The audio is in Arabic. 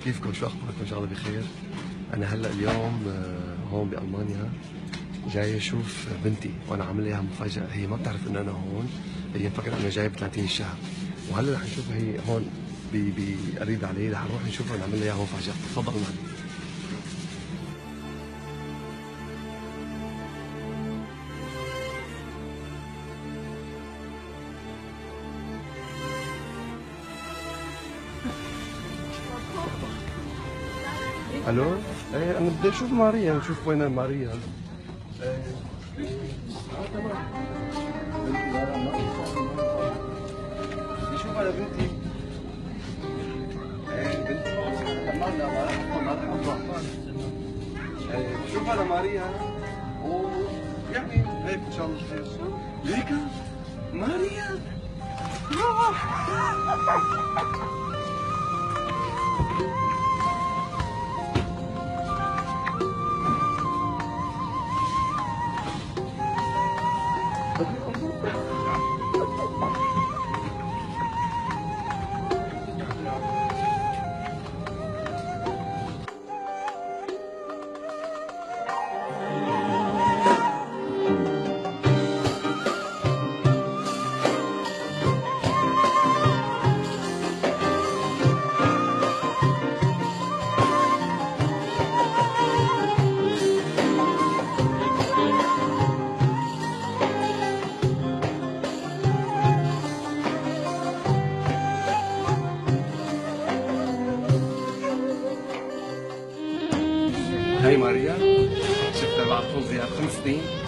كيفكم؟ شو اخباركم؟ ان شاء الله بخير. انا هلا اليوم هون بالمانيا جاي اشوف بنتي وانا عامل لها مفاجاه. هي ما بتعرف انه انا هون، هي مفكره انه جاي ب 30 الشهر. وهلا رح نشوفها هي هون قريب علي، رح نروح نشوفها ونعمل لها مفاجاه. تفضل معي. الو، ايه انا بدي اشوف ماريا، نشوف وين ماريا. تمام. بدي اشوف على بنتي. بنتي شوف على ماريا، ويعني هيك ان شاء الله خير. ليكا ماريا هاي ماريا، شفتها بعد طول غياب 5 سنين.